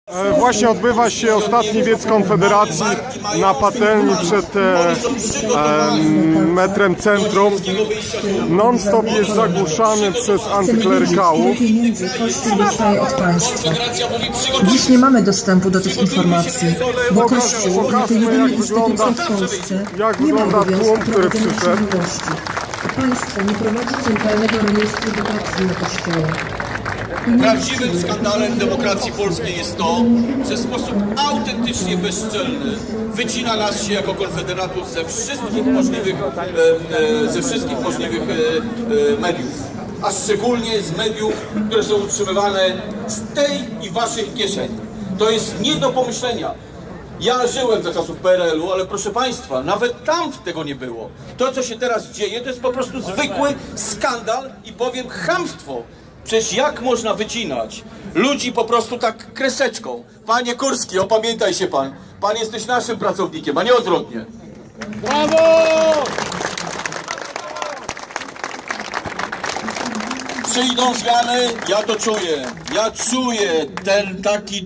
Właśnie odbywa się ostatni wiec Konfederacji na patelni przed metrem centrum. Non-stop jest zagłuszany przez antyklerykałów. Kościół dostaje od państwa. Dziś nie mamy dostępu do tych informacji, bo Kościół, jako jedyny instytucja w Polsce, nie ma obowiązku prowadzenia księgowości. Państwo nie prowadzi centralnego rejestru dotacji na Kościoła. Prawdziwym skandalem demokracji polskiej jest to, że w sposób autentycznie bezczelny wycina nas się jako konfederatów ze wszystkich możliwych mediów, a szczególnie z mediów, które są utrzymywane z tej i waszych kieszeni. To jest nie do pomyślenia. Ja żyłem za czasów PRL-u, ale proszę Państwa, nawet tam tego nie było. To, co się teraz dzieje, to jest po prostu zwykły skandal i powiem chamstwo. Przecież jak można wycinać ludzi po prostu tak kreseczką? Panie Kurski, opamiętaj się pan. Pan jesteś naszym pracownikiem, a nie odwrotnie. Brawo! Przyjdą zmiany, ja to czuję. Ja czuję ten taki